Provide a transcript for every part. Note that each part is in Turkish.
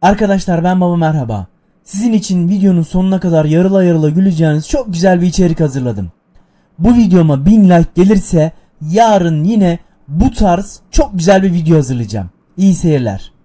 Arkadaşlar ben Baba merhaba. Sizin için videonun sonuna kadar yarıla yarıla güleceğiniz çok güzel bir içerik hazırladım. Bu videoma 1000 like gelirse yarın yine bu tarz çok güzel bir video hazırlayacağım. İyi seyirler.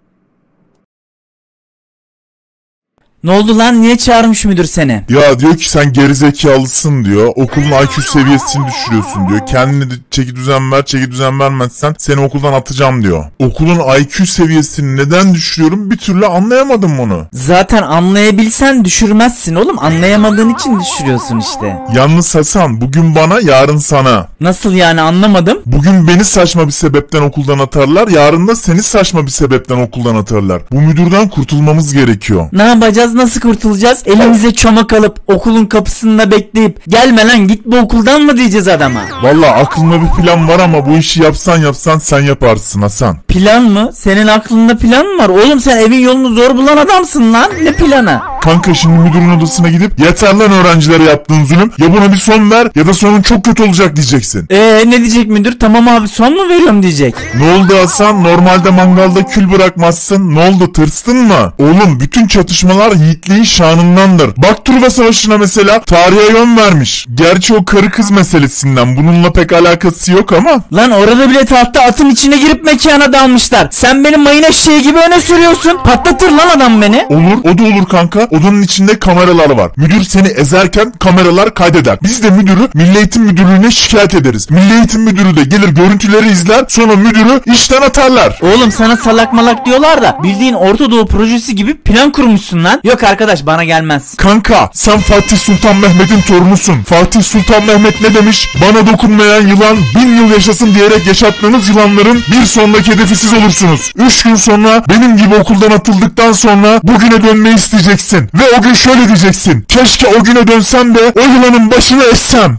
Ne oldu lan, niye çağırmış müdür seni? Ya diyor ki sen gerizekalısın diyor. Okulun IQ seviyesini düşürüyorsun diyor. Kendine de çeki düzen ver, çeki düzen vermezsen seni okuldan atacağım diyor. Okulun IQ seviyesini neden düşürüyorum bir türlü anlayamadım onu. Zaten anlayabilsen düşürmezsin oğlum, anlayamadığın için düşürüyorsun işte. Yalnız Hasan, bugün bana yarın sana. Nasıl yani, anlamadım. Bugün beni saçma bir sebepten okuldan atarlar, yarın da seni saçma bir sebepten okuldan atarlar. Bu müdürden kurtulmamız gerekiyor. Ne yapacağız? Nasıl kurtulacağız? Elimize çomak alıp okulun kapısında bekleyip gelme lan git bu okuldan mı diyeceğiz adama? Vallahi aklımda bir plan var ama bu işi yapsan sen yaparsın Hasan. Plan mı? Senin aklında plan mı var? Oğlum sen evin yolunu zor bulan adamsın lan. Ne planı? Kanka şimdi müdürün odasına gidip yeter lan öğrencilere yaptığın zulüm, ya buna bir son ver ya da sonun çok kötü olacak diyeceksin. Ne diyecek müdür? Tamam abi son mu veriyorum diyecek. Ne oldu Hasan? Normalde mangalda kül bırakmazsın. Ne oldu, tırstın mı? Oğlum bütün çatışmalar yiğitliğin şanındandır. Bak Truva Savaşı'na mesela tarihe yön vermiş. Gerçi o karı kız meselesinden bununla pek alakası yok ama. Lan orada bile tahta atın içine girip mekana dalmışlar. Sen benim mayın eşeği gibi öne sürüyorsun. Patlatır lan adam beni. Olur, o da olur kanka. Odanın içinde kameralar var. Müdür seni ezerken kameralar kaydeder. Biz de müdürü Milli Eğitim Müdürlüğü'ne şikayet ederiz. Milli Eğitim Müdürü de gelir görüntüleri izler, sonra müdürü işten atarlar. Oğlum sana salak malak diyorlar da bildiğin Orta Doğu projesi gibi plan kurmuşsun lan. Yok arkadaş, bana gelmez. Kanka sen Fatih Sultan Mehmet'in torunusun. Fatih Sultan Mehmet ne demiş? Bana dokunmayan yılan 1000 yıl yaşasın diyerek yaşattığınız yılanların bir sonraki hedefi siz olursunuz. 3 gün sonra benim gibi okuldan atıldıktan sonra bugüne dönmeyi isteyeceksin. Ve o gün şöyle diyeceksin: keşke o güne dönsem de o yılanın başını essem.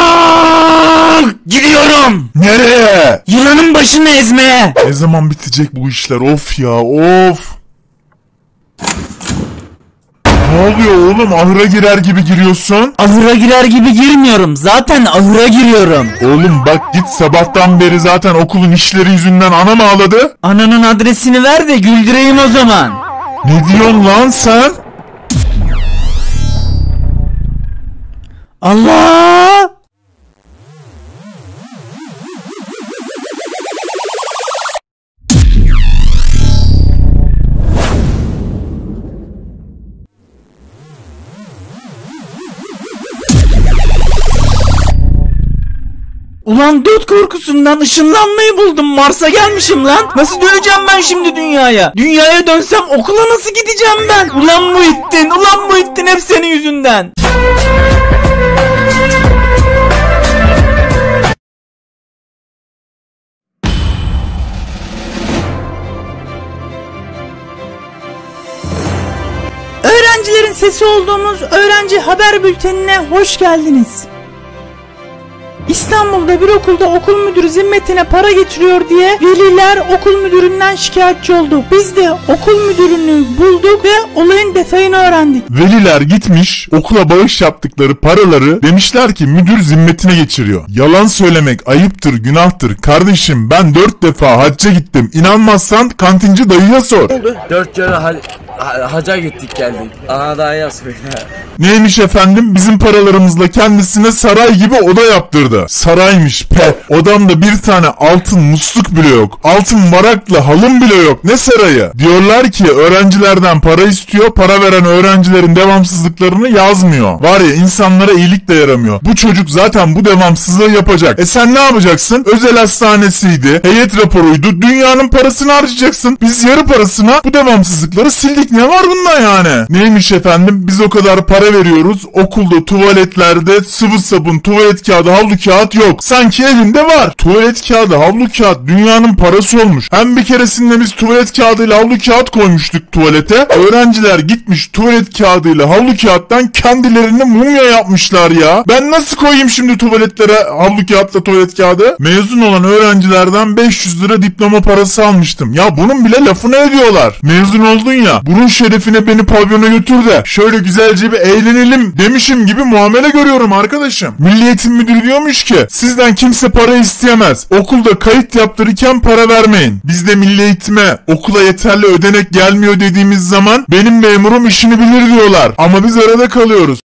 Gidiyorum. Nereye? Yılanın başını ezmeye. Ne zaman bitecek bu işler? Of ya, of. Ne oluyor oğlum? Ahıra girer gibi giriyorsun. Ahıra girer gibi girmiyorum. Zaten ahıra giriyorum. Oğlum bak git, sabahtan beri zaten okulun işleri yüzünden anam ağladı. Ananın adresini ver de güldüreyim o zaman. Ne diyorsun lan sen? Allah! Ulan dört korkusundan ışınlanmayı buldum. Mars'a gelmişim lan. Nasıl döneceğim ben şimdi dünyaya? Dünyaya dönsem okula nasıl gideceğim ben? Ulan Muhittin hep senin yüzünden. Öğrencilerin sesi olduğumuz öğrenci haber bültenine hoş geldiniz. İstanbul'da bir okulda okul müdürü zimmetine para getiriyor diye veliler okul müdüründen şikayetçi oldu. Biz de okul müdürünü bulduk ve olayın detayını öğrendik. Veliler gitmiş, okula bağış yaptıkları paraları demişler ki müdür zimmetine geçiriyor. Yalan söylemek ayıptır, günahtır. Kardeşim ben 4 defa hacca gittim. İnanmazsan kantinci dayıya sor. 4 kere haca gittik geldik. Ana daha yaz söyle. Neymiş efendim? Bizim paralarımızla kendisine saray gibi oda yaptırdı. Saraymış pe. Odamda bir tane altın musluk bile yok. Altın varaklı halım bile yok. Ne sarayı? Diyorlar ki öğrencilerden para istiyor. Para veren öğrencilerin devamsızlıklarını yazmıyor. Var ya, insanlara iyilik de yaramıyor. Bu çocuk zaten bu devamsızlığı yapacak. Sen ne yapacaksın? Özel hastanesiydi, heyet raporuydu. Dünyanın parasını harcayacaksın. Biz yarı parasına bu devamsızlıkları sildik. Ne var bunda yani? Neymiş efendim? Biz o kadar para veriyoruz. Okulda, tuvaletlerde sıvı sabun, tuvalet kağıdı, havlu kağıt yok. Sanki evinde var. Tuvalet kağıdı, havlu kağıt dünyanın parası olmuş. Hem bir keresinde biz tuvalet kağıdıyla havlu kağıt koymuştuk tuvalete. Öğrenciler gitmiş tuvalet kağıdıyla havlu kağıttan kendilerini mumya yapmışlar ya. Ben nasıl koyayım şimdi tuvaletlere havlu kağıtla tuvalet kağıdı? Mezun olan öğrencilerden 500 lira diploma parası almıştım. Ya bunun bile lafını ediyorlar. Mezun oldun ya. Bu Bunun şerefine beni pavyona götür de şöyle güzelce bir eğlenelim demişim gibi muamele görüyorum arkadaşım. Milli Eğitim Müdürü diyormuş ki sizden kimse para isteyemez. Okulda kayıt yaptırırken para vermeyin. Biz de milli eğitime okula yeterli ödenek gelmiyor dediğimiz zaman benim memurum işini bilir diyorlar. Ama biz arada kalıyoruz.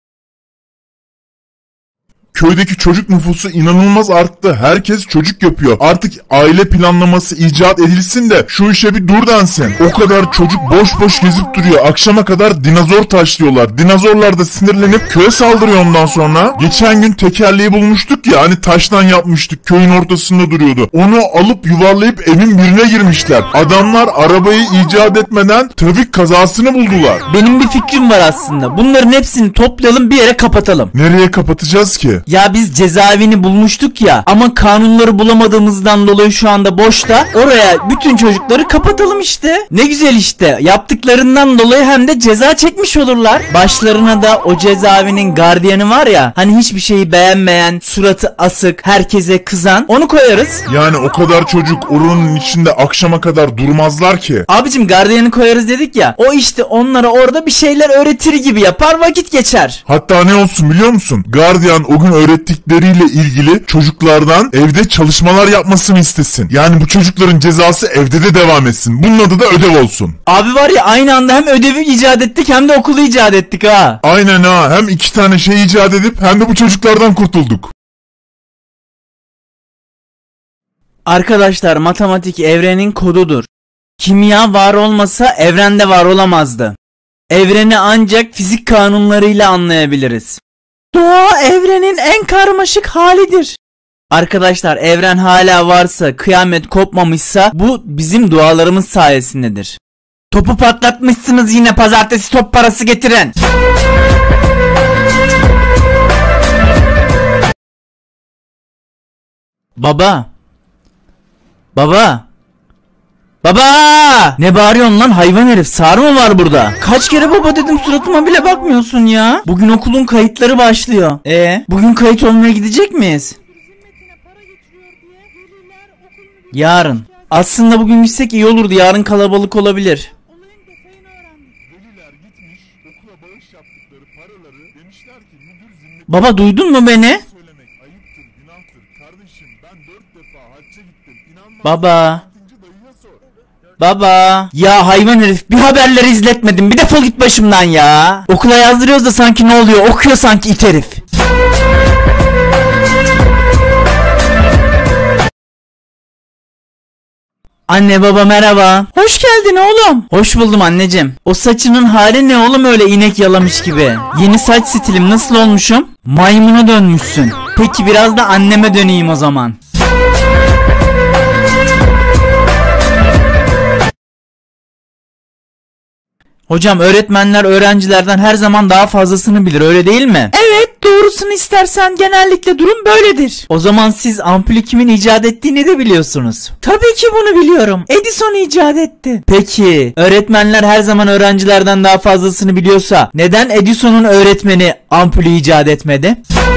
Köydeki çocuk nüfusu inanılmaz arttı. Herkes çocuk yapıyor. Artık aile planlaması icat edilsin de şu işe bir dur densin. O kadar çocuk boş boş gezip duruyor. Akşama kadar dinozor taşlıyorlar. Dinozorlar da sinirlenip köye saldırıyor ondan sonra. Geçen gün tekerleği bulmuştuk ya, hani taştan yapmıştık. Köyün ortasında duruyordu. Onu alıp yuvarlayıp evin birine girmişler. Adamlar arabayı icat etmeden trafik kazasını buldular. Benim bir fikrim var aslında. Bunların hepsini toplayalım, bir yere kapatalım. Nereye kapatacağız ki? Ya biz cezaevini bulmuştuk ya, ama kanunları bulamadığımızdan dolayı şu anda boşta. Oraya bütün çocukları kapatalım işte. Ne güzel işte. Yaptıklarından dolayı hem de ceza çekmiş olurlar. Başlarına da o cezaevinin gardiyanı var ya, hani hiçbir şeyi beğenmeyen, suratı asık, herkese kızan, onu koyarız. Yani o kadar çocuk oranın içinde akşama kadar durmazlar ki. Abicim gardiyanı koyarız dedik ya. O işte onlara orada bir şeyler öğretir gibi yapar, vakit geçer. Hatta ne olsun biliyor musun? Gardiyan o gün öğrettikleriyle ilgili çocuklardan evde çalışmalar yapmasını istesin. Yani bu çocukların cezası evde de devam etsin. Bunun adı da ödev olsun. Abi var ya, aynı anda hem ödevi icat ettik hem de okulu icat ettik ha. Aynen ha. Hem iki tane şey icat edip hem de bu çocuklardan kurtulduk. Arkadaşlar, matematik evrenin kodudur. Kimya var olmasa evrende var olamazdı. Evreni ancak fizik kanunlarıyla anlayabiliriz. Doğa evrenin en karmaşık halidir. Arkadaşlar, evren hala varsa, kıyamet kopmamışsa bu bizim dualarımız sayesindedir. Topu patlatmışsınız yine, pazartesi top parası getirin. Baba. Baba. Baba! Ne bağırıyorsun lan hayvan herif? Sağır mı var burada? Kaç kere baba dedim, suratıma bile bakmıyorsun ya. Bugün okulun kayıtları başlıyor. Bugün kayıt olmaya gidecek miyiz? Yarın. Aslında bugün gitsek iyi olurdu. Yarın kalabalık olabilir. Baba, duydun mu beni? Baba. Baba. Ya hayvan herif, bir haberleri izletmedin. Bir defol git başımdan ya. Okula yazdırıyoruz da sanki ne oluyor? Okuyor sanki it herif. Anne baba merhaba. Hoş geldin oğlum. Hoş buldum anneciğim. O saçının hali ne oğlum, öyle inek yalamış gibi. Yeni saç stilim, nasıl olmuşum? Maymuna dönmüşsün. Peki biraz da anneme döneyim o zaman. Hocam, öğretmenler öğrencilerden her zaman daha fazlasını bilir, öyle değil mi? Evet, doğrusunu istersen genellikle durum böyledir. O zaman siz ampulü kimin icat ettiğini de biliyorsunuz. Tabii ki bunu biliyorum. Edison icat etti. Peki, öğretmenler her zaman öğrencilerden daha fazlasını biliyorsa neden Edison'un öğretmeni ampulü icat etmedi?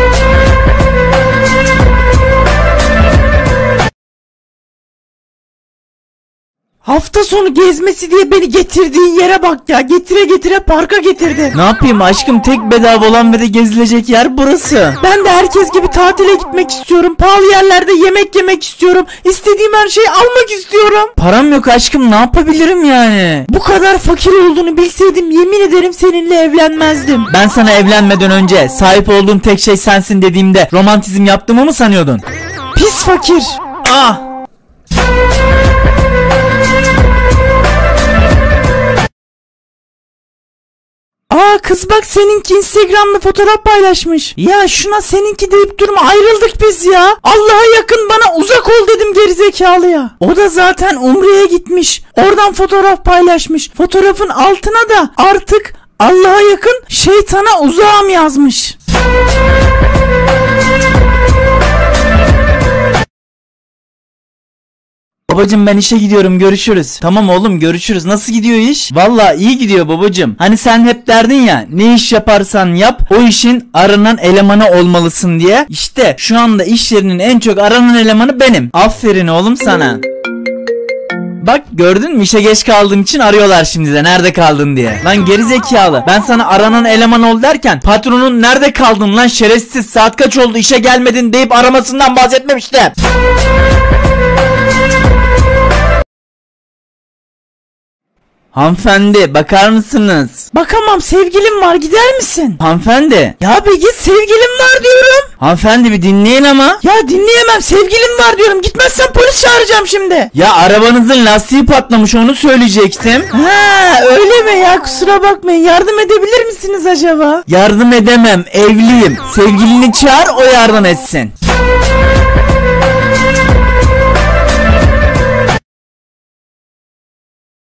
Hafta sonu gezmesi diye beni getirdiği yere bak ya. Getire getire parka getirdi. Ne yapayım aşkım, tek bedava olan ve de gezilecek yer burası. Ben de herkes gibi tatile gitmek istiyorum. Pahalı yerlerde yemek yemek istiyorum. İstediğim her şeyi almak istiyorum. Param yok aşkım, ne yapabilirim yani? Bu kadar fakir olduğunu bilseydim yemin ederim seninle evlenmezdim. Ben sana evlenmeden önce sahip olduğum tek şey sensin dediğimde romantizm yaptığımı mı sanıyordun? Pis fakir. Ah! Aa kız bak, seninki Instagram'da fotoğraf paylaşmış. Ya şuna seninki deyip durma, ayrıldık biz ya. Allah'a yakın bana uzak ol dedim gerizekalıya. O da zaten Umre'ye gitmiş. Oradan fotoğraf paylaşmış. Fotoğrafın altına da artık Allah'a yakın şeytana uzağım yazmış. Babacım ben işe gidiyorum, görüşürüz. Tamam oğlum, görüşürüz. Nasıl gidiyor iş? Vallahi iyi gidiyor babacım. Hani sen hep derdin ya, ne iş yaparsan yap o işin aranan elemanı olmalısın diye. İşte şu anda iş yerinin en çok aranan elemanı benim. Aferin oğlum sana. Bak gördün mü, işe geç kaldığım için arıyorlar şimdi de nerede kaldın diye. Lan gerizekalı, ben sana aranan eleman ol derken patronun nerede kaldın lan şerefsiz, saat kaç oldu işe gelmedin deyip aramasından bahsetmemiştim. Hanımefendi bakar mısınız? Bakamam, sevgilim var, gider misin? Hanımefendi. Ya bir git, sevgilim var diyorum. Hanımefendi bir dinleyin ama. Ya dinleyemem, sevgilim var diyorum, gitmezsen polis çağıracağım şimdi. Ya arabanızın lastiği patlamış, onu söyleyecektim. Ha öyle mi ya, kusura bakmayın, yardım edebilir misiniz acaba? Yardım edemem, evliyim. Sevgilini çağır, o yardım etsin.